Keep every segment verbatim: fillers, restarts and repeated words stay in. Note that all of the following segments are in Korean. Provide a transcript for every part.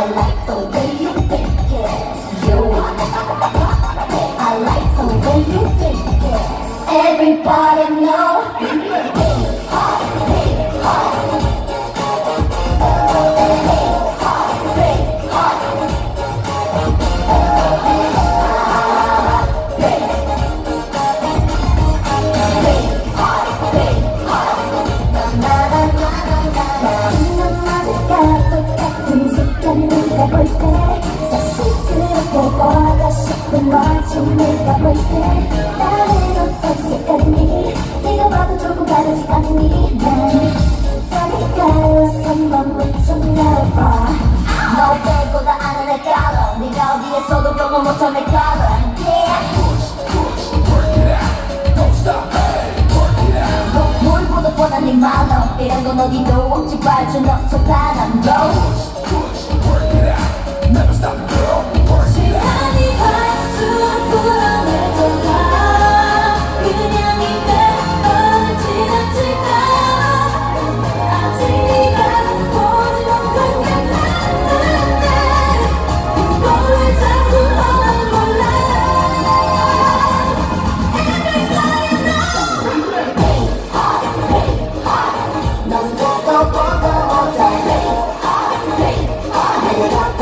I like the way you think it. You I like the way you think it. Everybody know hip hop, hip hop. 네가 볼 때 사실 그렇게 뻔하다 싶은 거지 네가 볼 때 나는 어떻게 네가 봐도 조금 다르지 않니 난 다니까 선만 좀 열어봐 너 빼고 다 아는 애 깔아 네가 어디에서도 경험 못한 애 깔아 뭘 보다 뻔한 네 만원 이런 건 어디도 없지 발주 넘쳐 바람 go Never stop it, girl. Work it out. 시간이 갈수록 불안해져가 그냥 이대 너를 지나칠까 아직 네가 보지 못한 게 많은데 그거를 자꾸 너는 몰라 Everybody know Hey hot, hey hot 넌 보도 보도 못해 Hey hot, hey hot 내가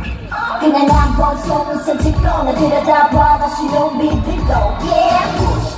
그냥 한번 손을 스치고 나 들여다봐 다시 눈 비비고 Yeah